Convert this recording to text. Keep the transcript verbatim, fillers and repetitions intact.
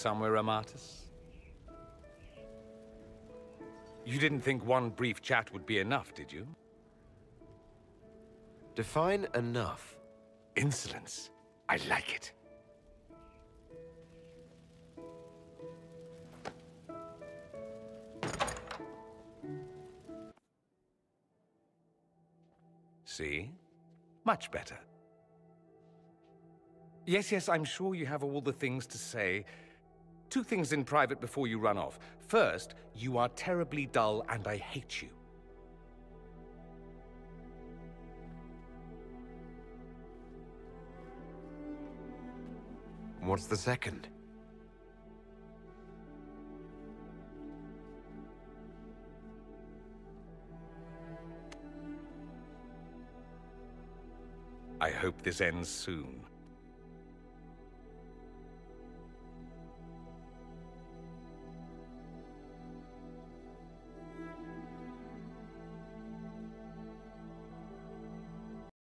somewhere, Amatus? You didn't think one brief chat would be enough, did you? Define enough. Insolence. I like it. See? Much better. Yes, yes, I'm sure you have all the things to say. Two things in private before you run off. First, you are terribly dull and I hate you. What's the second? I hope this ends soon.